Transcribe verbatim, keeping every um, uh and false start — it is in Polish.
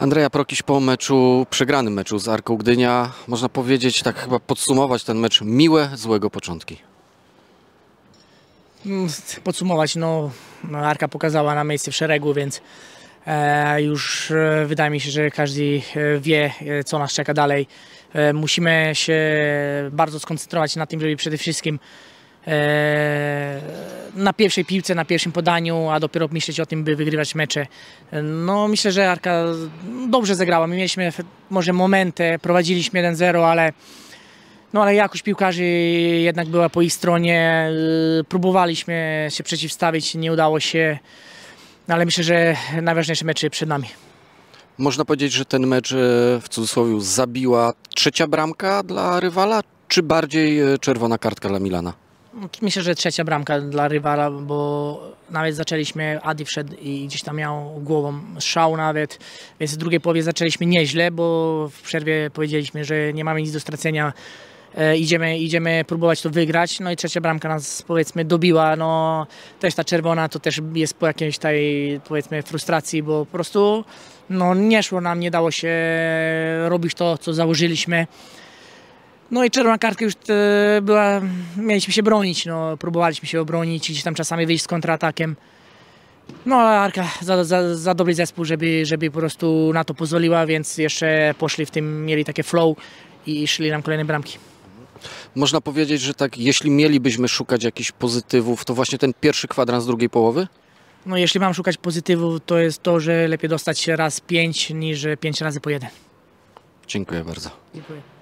Andrea Prokiś po meczu, przegranym meczu z Arką Gdynia, można powiedzieć, tak chyba podsumować ten mecz, miłe, złego początki. Podsumować, no Arka pokazała nam miejsce w szeregu, więc e, już e, wydaje mi się, że każdy wie, co nas czeka dalej. E, musimy się bardzo skoncentrować na tym, żeby przede wszystkim e, na pierwszej piłce, na pierwszym podaniu, a dopiero myśleć o tym, by wygrywać mecze. No myślę, że Arka dobrze zagrała. My mieliśmy może momenty, prowadziliśmy jeden zero, ale No ale jakość piłkarzy jednak była po ich stronie, próbowaliśmy się przeciwstawić, nie udało się, ale myślę, że najważniejsze mecze przed nami. Można powiedzieć, że ten mecz w cudzysłowie zabiła trzecia bramka dla rywala, czy bardziej czerwona kartka dla Milana? Myślę, że trzecia bramka dla rywala, bo nawet zaczęliśmy, Adi wszedł i gdzieś tam miał głową strzał nawet, więc w drugiej połowie zaczęliśmy nieźle, bo w przerwie powiedzieliśmy, że nie mamy nic do stracenia. E, idziemy, idziemy próbować to wygrać, no i trzecia bramka nas powiedzmy dobiła, no też ta czerwona to też jest po jakiejś tej powiedzmy frustracji, bo po prostu no, nie szło nam, nie dało się robić to, co założyliśmy. No i czerwona kartka już e, była, mieliśmy się bronić, no próbowaliśmy się obronić, gdzieś tam czasami wyjść z kontratakiem. No ale Arka za, za, za dobry zespół, żeby, żeby po prostu na to pozwoliła, więc jeszcze poszli w tym, mieli takie flow i szli nam kolejne bramki. Można powiedzieć, że tak, jeśli mielibyśmy szukać jakichś pozytywów, to właśnie ten pierwszy kwadrans drugiej połowy? No jeśli mam szukać pozytywów, to jest to, że lepiej dostać raz pięć niż pięć razy po jeden. Dziękuję bardzo. Dziękuję.